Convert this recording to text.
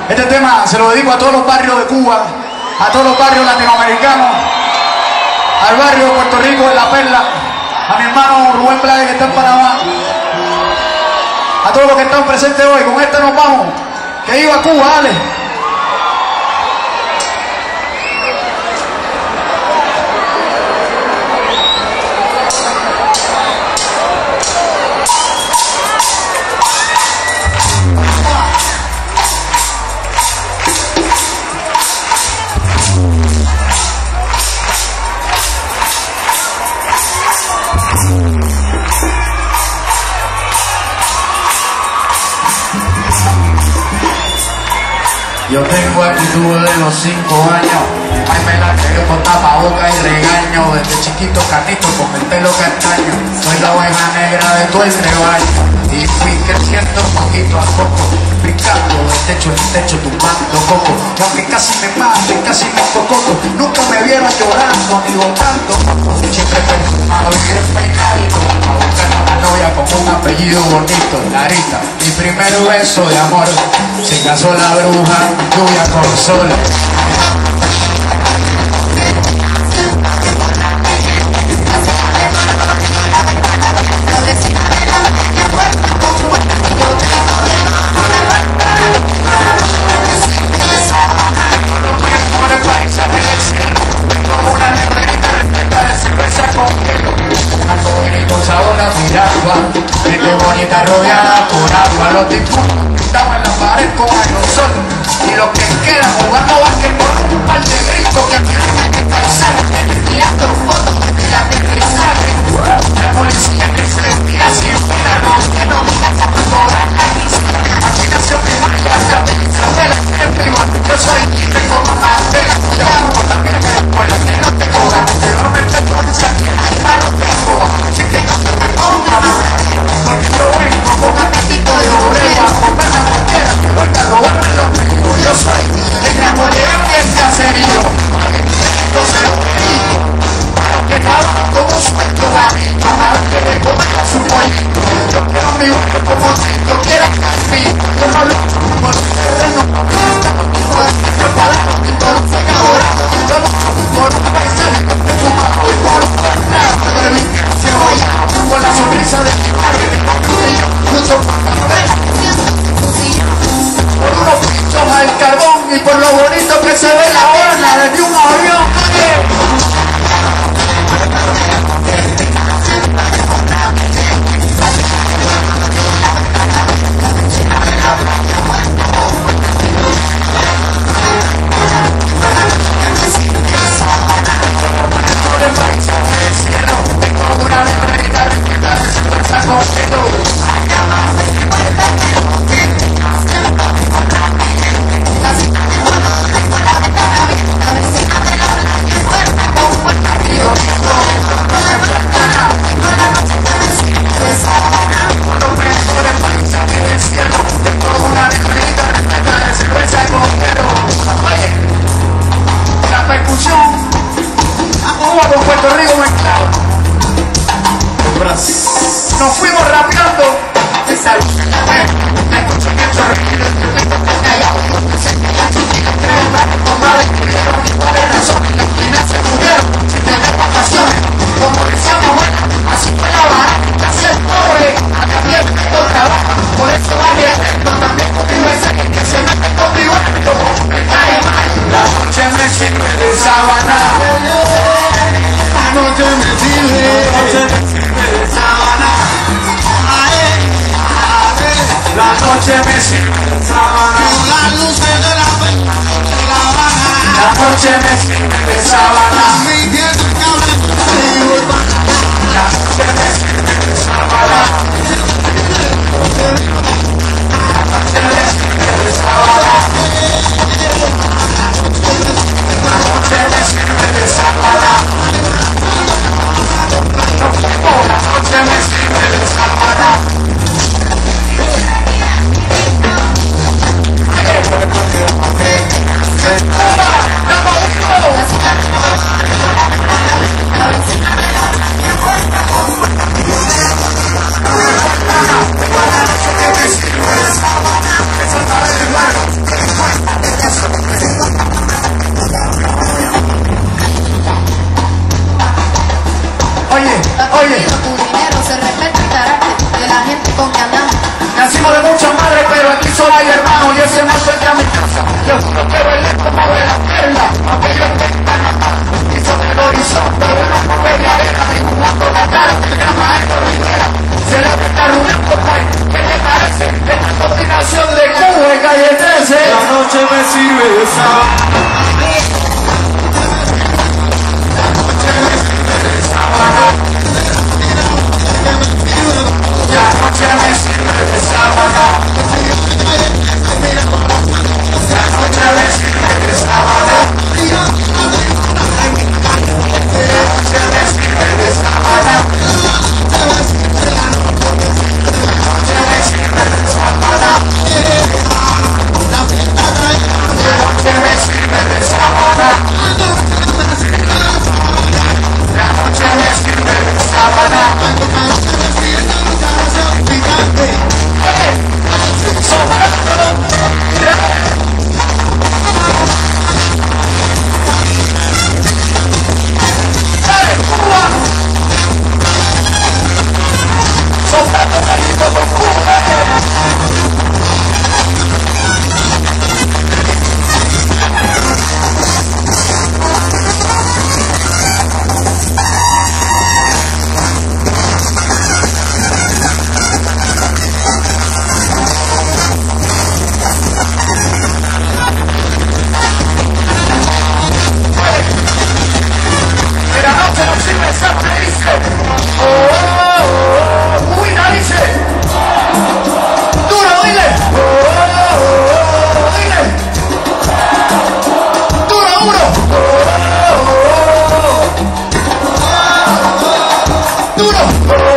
Este tema se lo dedico a todos los barrios de Cuba, a todos los barrios latinoamericanos, al barrio de Puerto Rico de La Perla, a mi hermano Rubén Blades que está en Panamá, a todos los que están presentes hoy. Con este nos vamos. Que iba Cuba, dale. Yo tengo actitud de los 5 años, ay me la creo con tapaboca y regaño. Desde chiquito catito con el pelo castaño, soy la oveja negra de todo el rebaño. Y fui creciendo poquito a poco, brincando de techo en techo, tumbando coco. Y aunque casi me maten, casi me cocoto, nunca me vieron llorando ni botando. Siempre perfumado y despeinadito, a buscar una novia con un apellido bonito, Larita. Mi primer beso de amor, se casó la bruja, lluvia con sol. Gente bonita rodeada por agua, los tipos estaban en la pared con aerosol y los que quedan jugando basquetbol, un par de gritos que tienen que pasar, tirando fotos de la aterrizaje. La policía que se tira siempre la noche, no digas a cobrar la risa. Aquí nació mi magia, la pizza de la gente igual. Yo soy libre como más de la ciudad, también me recuerda que no te cobran, pero me te pones aquí, a los que juegan, así que no te pongas. Yo vengo con un gatito de obrera, con una bandera, que vuelta a robarme los míos. Yo soy el Napoleón y el caserío, entonces los peritos, que trabajan como suelto, para que le coman su pollito. Yo quiero mi barrio como Tito, quiero Calvi, yo no lo por el terreno, hijo de Tito, para y todo se acabó. Yo no por un paisaje que te fumaba y por un torneo, de mi cebolla, con la sonrisa de mi padre. Por unos pinchos al carbón y por lo bonito que se ve la horna desde un avión. Con Puerto Rico mezclado. Nos fuimos rapeando. Como decíamos, bueno, así fue la barra, así es pobre, acá bien, todo trabajo, por eso vale esto también conmigo ese que se mete conmigo, como me cae mal. La noche me sirve de sábana. La noche me sirve de sábana. La noche me sirve de sábana. Las luces de la Habana. La noche me sirve de sábana. La noche me sirve de sábana. La noche me sirve de sábana. La noche me sirve de sábana. La noche me sirve de sábana. se me acerca a mi casa. Yo juro que bailé como de la perla, aquello es ventana y sobre el horizonte de una nube de arena, dibujando la cara del gran maestro Rivera. Se le está rumiando, pues, ¿qué te parece? Esta combinación de Cuba y Calle 13. La noche me sirve de sábado. Duro.